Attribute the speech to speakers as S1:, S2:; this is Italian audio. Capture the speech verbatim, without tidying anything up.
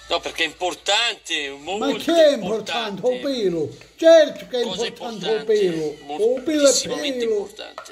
S1: No, perché è importante, molto
S2: Ma che è importante?
S1: importante.
S2: Il pelo. Certo che è
S1: Cosa
S2: importante il
S1: importante?
S2: pelo. Il pelo è
S1: Moltissimamente
S2: pelo.
S1: importante.